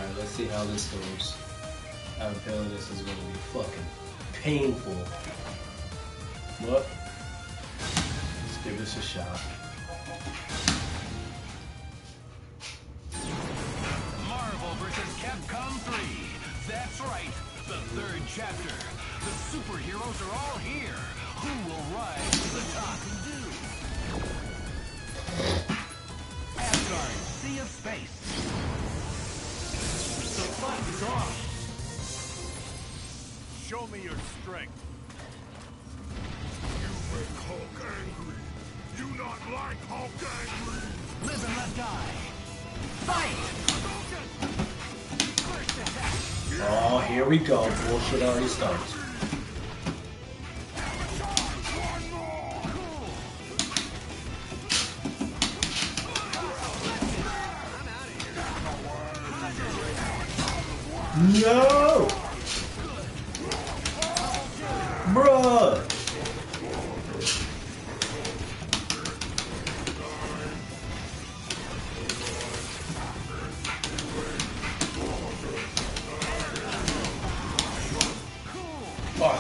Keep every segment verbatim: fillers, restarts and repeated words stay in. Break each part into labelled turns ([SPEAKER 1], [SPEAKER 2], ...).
[SPEAKER 1] Alright, let's see how this goes. I have a feeling this is going to be fucking painful. What? Let's give this a shot.
[SPEAKER 2] Marvel versus Capcom three. That's right, the third chapter. The superheroes are all here. Who will rise to the top and do? Asgard, Sea of Space. The fight is on.
[SPEAKER 3] Show me your strength. You make Hulk angry. You not like Hulk angry.
[SPEAKER 2] Live and let die. Fight! First attack.
[SPEAKER 1] Oh, here we go. Bullshit already starts. No! Bruh! Oh.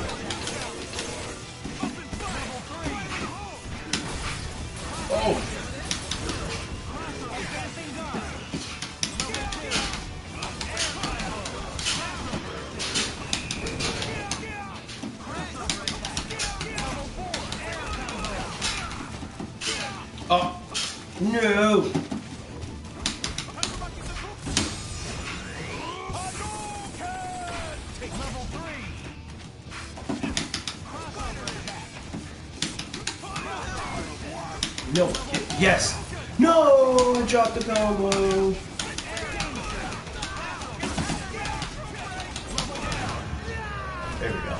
[SPEAKER 1] Oh. Oh, no! No, yes! No! I dropped the combo! There we go.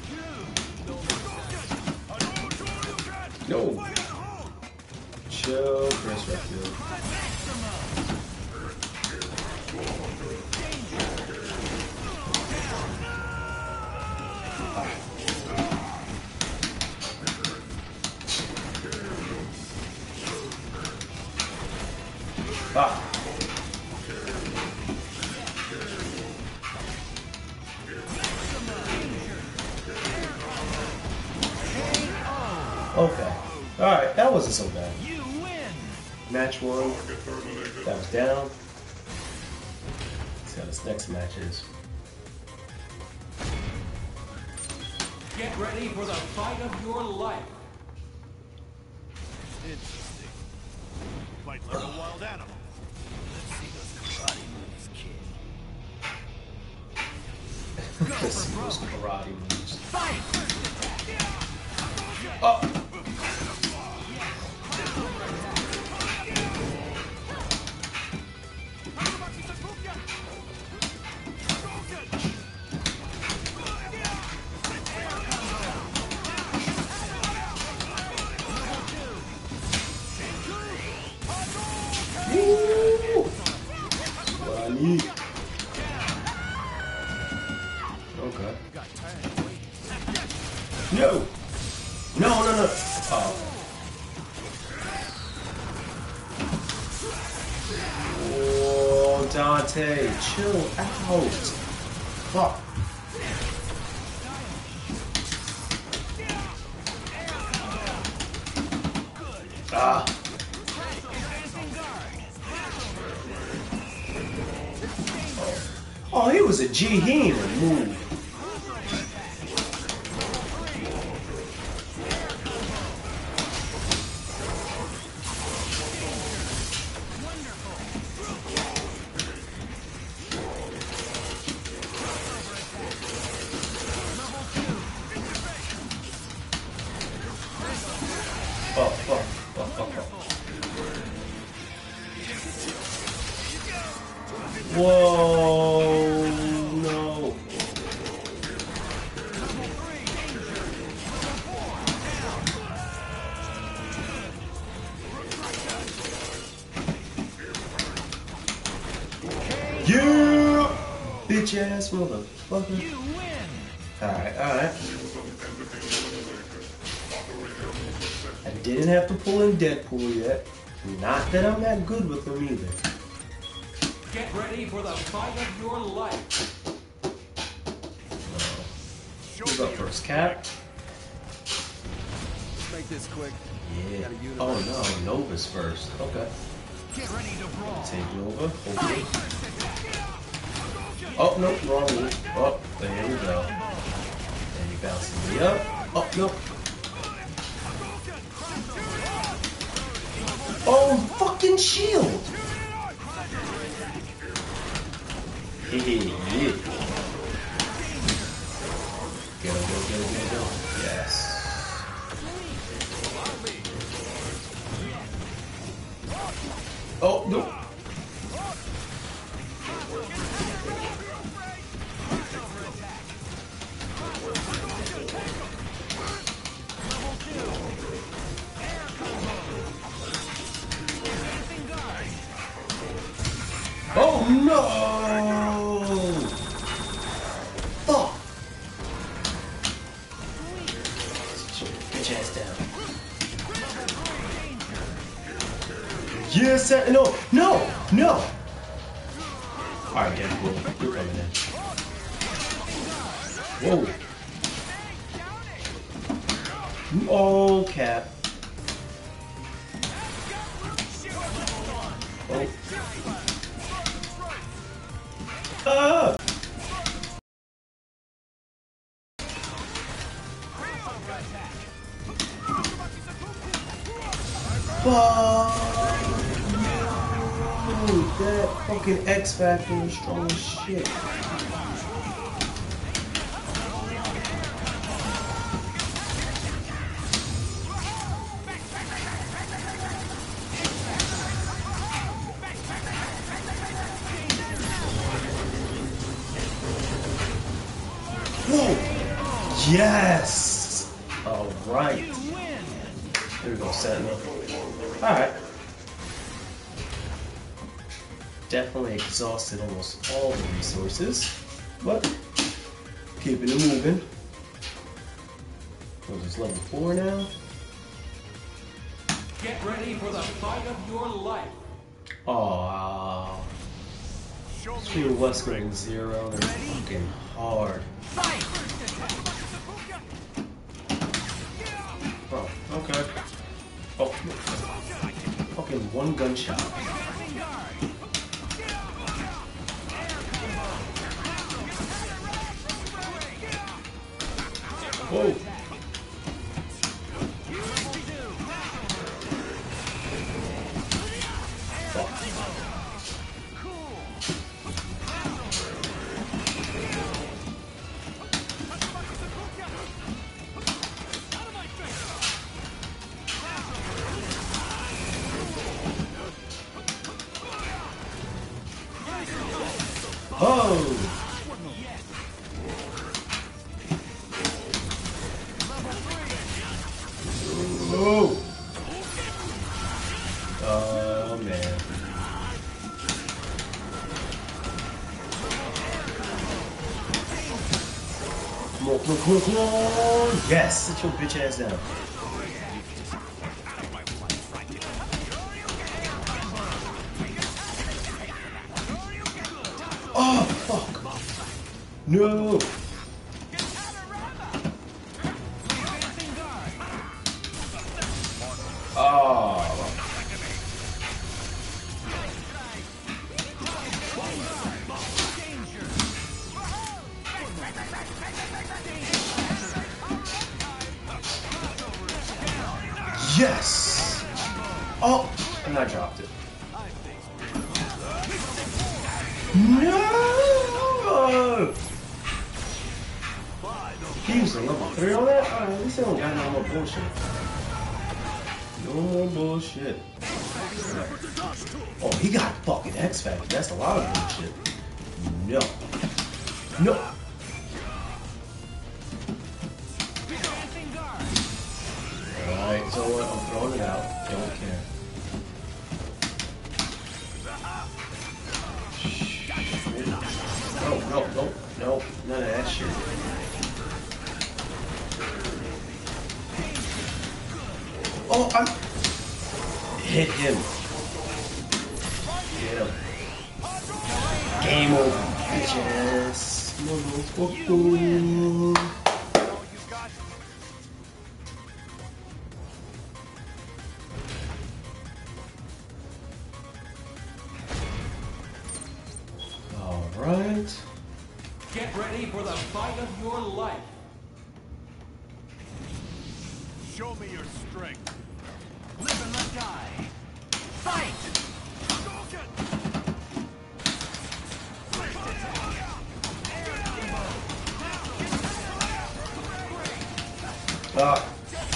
[SPEAKER 1] No! Chill, Chris Redfield. Ah. Ah. Okay. Alright, that wasn't so bad. Match one. That was down. Let's see how this next match is.
[SPEAKER 4] Get ready for the fight of your life.
[SPEAKER 3] Interesting. Fight like a wild animal. Let's see those karate moves, kid.
[SPEAKER 1] Let's see those karate moves.
[SPEAKER 2] Fight!
[SPEAKER 1] Oh! Okay. No! No, no, no! Oh. Oh, Dante, chill out! Fuck. Ah. Oh, he was a G. He ain't even move. Oh, fuck. Oh, fuck, fuck. Whoa, no. Yeah! Bitch ass motherfucker.
[SPEAKER 2] You win!
[SPEAKER 1] Alright, alright. I didn't have to pull in Deadpool yet. Not that I'm that good with him either.
[SPEAKER 4] Get ready for the fight of your life.
[SPEAKER 1] Who's up first, Cap?
[SPEAKER 3] Let's make this quick.
[SPEAKER 1] Yeah. Oh no, Nova's first. Okay.
[SPEAKER 2] Get ready to brawl.
[SPEAKER 1] Take Nova. Hopefully. Oh no, wrong one. Oh, there we go. And he bounces me up. Oh no. Oh, fucking shield! Yeah, yeah. Go, go, go, go, go. Yes. Oh, no. Oh no! Fuck! Bitch ass down. Yes, no, no, no! Alright, Deadpool, you're coming in. Whoa! Oh, Cap. Oh. Ah! Dude, that fucking X Factor is strong as shit. Whoa! Yes! Alright. Here we go, Sentinel. Alright. Definitely exhausted almost all the resources, but keeping it moving. What is this, level four now?
[SPEAKER 4] Get ready for the fight of your life.
[SPEAKER 1] Aww. Three West going zero, they're fucking hard. Oh, okay. Oh, fucking one gunshot. Whoa. Oh! Oh! Oh man. Come on, come on, come on, come on! Yes! Sit your bitch ass down. Oh, fuck! No! Oh! Yes! Oh! And I dropped it. No! He was a level three on that? Alright, at least I don't got no more bullshit. No more bullshit. Oh, he got fucking X Factor. That's a lot of bullshit. No. No. Alright, so what? I'm throwing it out. Don't care. No, no, no, no, none of that shit. Oh, I'm... Hit him. Get him. Game over, bitches. Motherfucker. All right.
[SPEAKER 4] Get ready for the fight of your life.
[SPEAKER 3] Show me your strength.
[SPEAKER 2] Live and let die. Fight!
[SPEAKER 1] Ah.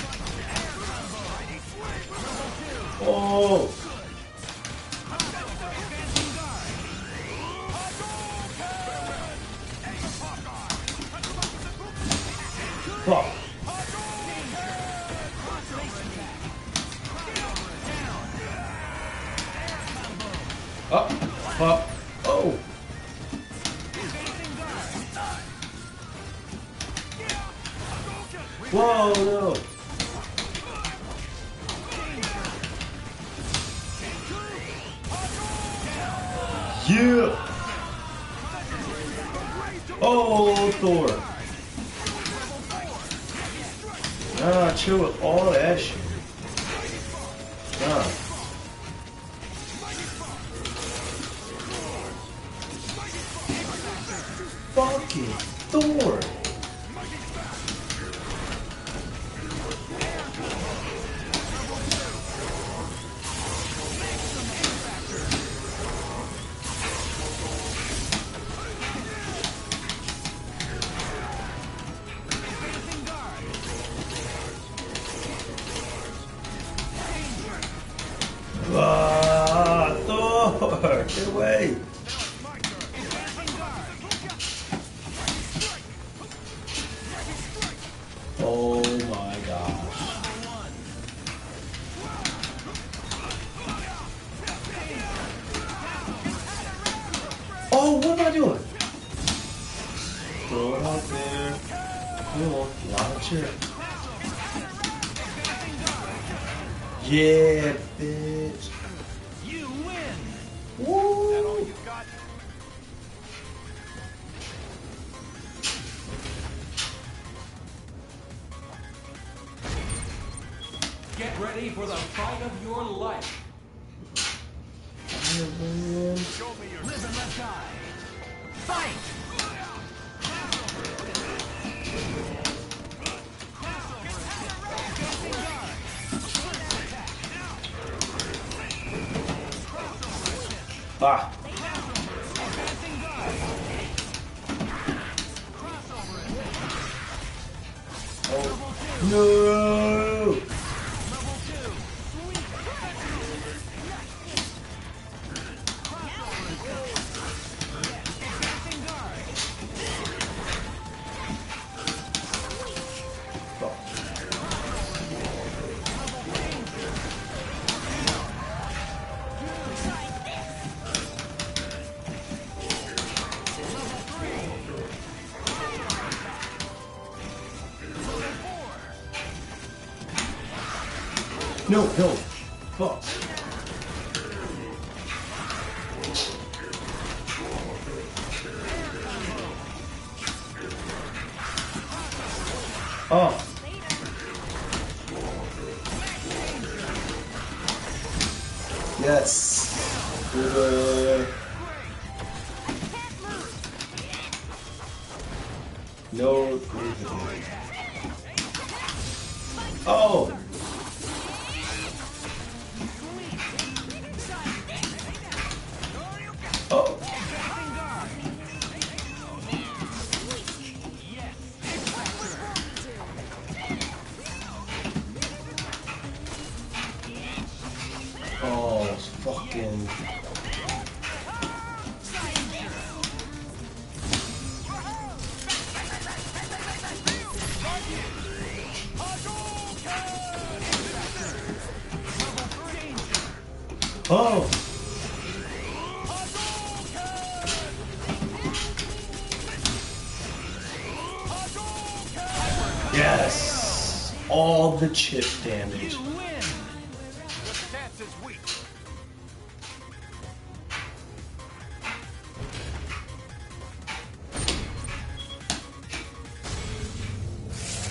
[SPEAKER 1] Oh. Fuck. Up, up, oh. Whoa, no. Yeah. Oh, Thor. Nah, chill with all that shit. Nah. Fucking Thor. Ah, Thor, get away. Oh my gosh. Oh, what am I doing? Throw it out there. Come on, launch it. Yeah, bitch.
[SPEAKER 2] You win!
[SPEAKER 1] Woo.
[SPEAKER 3] That all you got?
[SPEAKER 4] Get ready for the fight of your life.
[SPEAKER 1] Yeah, man.
[SPEAKER 3] Show me your
[SPEAKER 2] Live and let die. Fight!
[SPEAKER 1] Ah. Oh. No. No, no. Fuck. Oh. Yes. Good. No. Oh. Oh. Oh, it's fucking. Oh. Yes. All the chip damage.
[SPEAKER 2] You win!
[SPEAKER 3] Your stance is weak.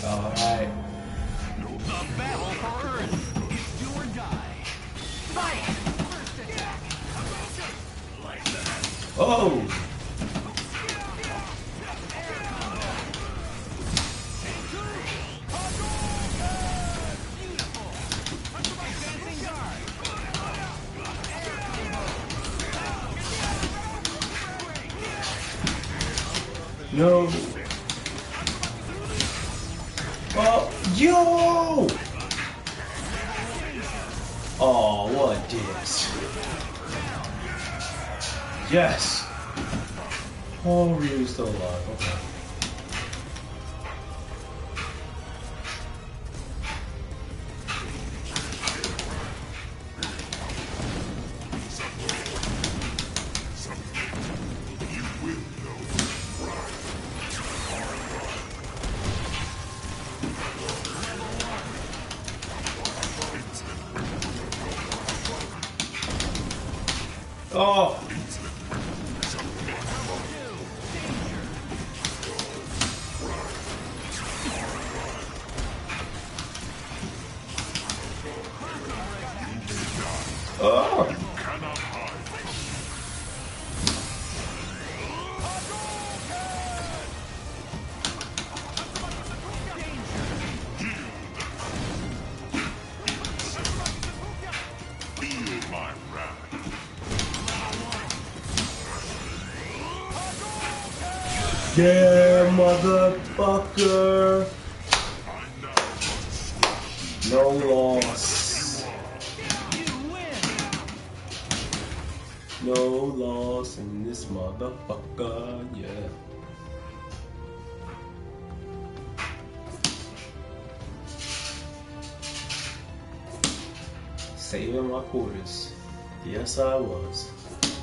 [SPEAKER 1] Alright.
[SPEAKER 2] The battle for Earth is do or die. Fight! First attack. Like that.
[SPEAKER 1] Oh! No. Oh, yo! Oh, what a diss. Yes! Oh, Ryu's still alive. Okay. Oh! Oh! Yeah, motherfucker! No loss. No loss in this motherfucker, yeah. Saving my quarters. Yes, I was.